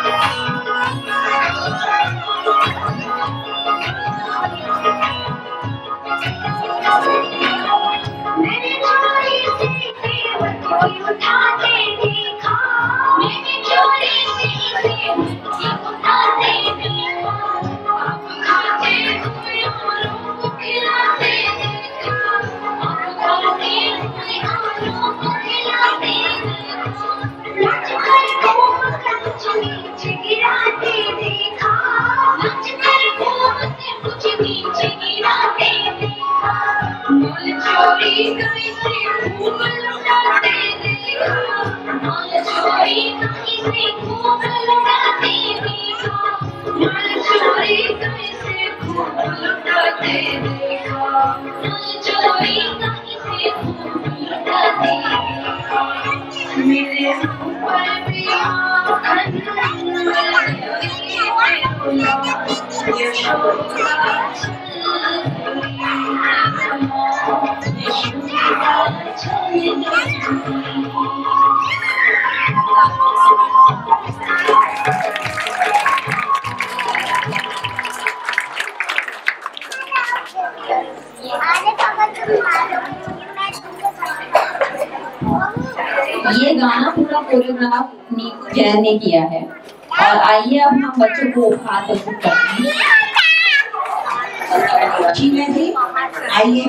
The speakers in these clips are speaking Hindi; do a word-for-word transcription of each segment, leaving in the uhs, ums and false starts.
ये गाना पूरा कोरियोग्राफ नीतू जैन ने किया है। और आइए अब हम बच्चों को उपहार प्रस्तुत करते हैं। शीला जी आइए।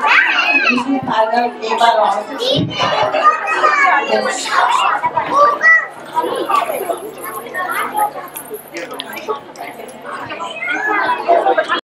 एक बार और